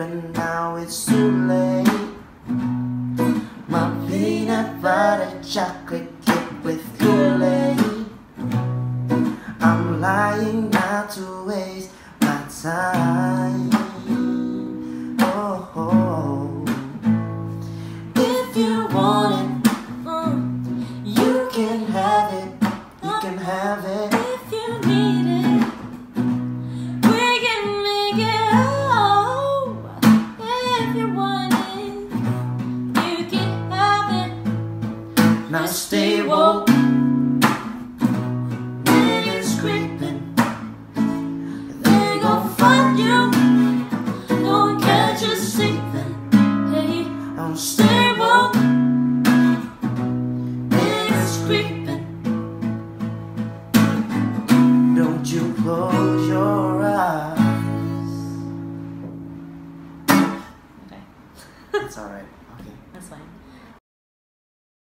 but now it's too late. My peanut butter chocolate cake with Kool-Aid. I'm lying now to waste my time. Oh, if you want it, you can have it. You can have it. If you need it, we can make it all. If you want it, you can have it. Now stay woke. Niggas creeping, They gon' find you, gon' catch you sleeping. Hey, I'm stay woke. Niggas creep.